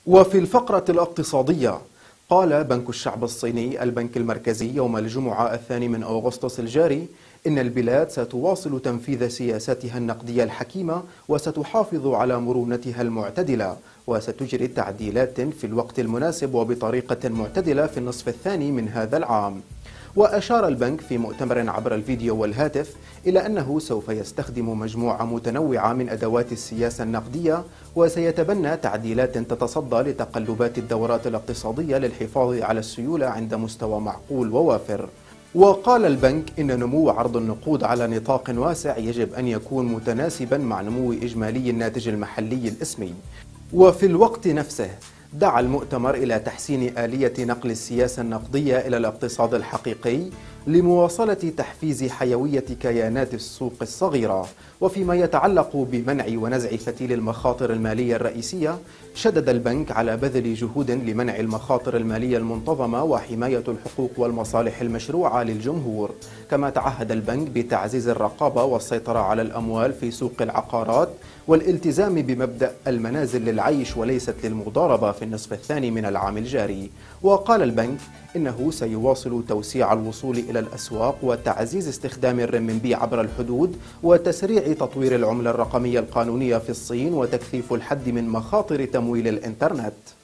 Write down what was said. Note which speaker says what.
Speaker 1: وفي الفقرة الاقتصادية، قال بنك الشعب الصيني البنك المركزي يوم الجمعة 2 أغسطس الجاري إن البلاد ستواصل تنفيذ سياساتها النقدية الحكيمة وستحافظ على مرونتها المعتدلة وستجري تعديلات في الوقت المناسب وبطريقة معتدلة في النصف الثاني من هذا العام. وأشار البنك في مؤتمر عبر الفيديو والهاتف إلى أنه سوف يستخدم مجموعة متنوعة من أدوات السياسة النقدية وسيتبنى تعديلات تتصدى لتقلبات الدورات الاقتصادية للحفاظ على السيولة عند مستوى معقول ووافر. وقال البنك إن نمو عرض النقود على نطاق واسع يجب أن يكون متناسبا مع نمو إجمالي الناتج المحلي الإسمي. وفي الوقت نفسه دعا المؤتمر إلى تحسين آلية نقل السياسة النقدية إلى الاقتصاد الحقيقي لمواصلة تحفيز حيوية كيانات السوق الصغيرة. وفيما يتعلق بمنع ونزع فتيل المخاطر المالية الرئيسية، شدد البنك على بذل جهود لمنع المخاطر المالية المنتظمة وحماية الحقوق والمصالح المشروعة للجمهور. كما تعهد البنك بتعزيز الرقابة والسيطرة على الأموال في سوق العقارات والالتزام بمبدأ المنازل للعيش وليست للمضاربة في النصف الثاني من العام الجاري. وقال البنك إنه سيواصل توسيع الوصول إلى الأسواق وتعزيز استخدام الرنمنبي عبر الحدود وتسريع تطوير العملة الرقمية القانونية في الصين وتكثيف الحد من مخاطر تمويل الإنترنت.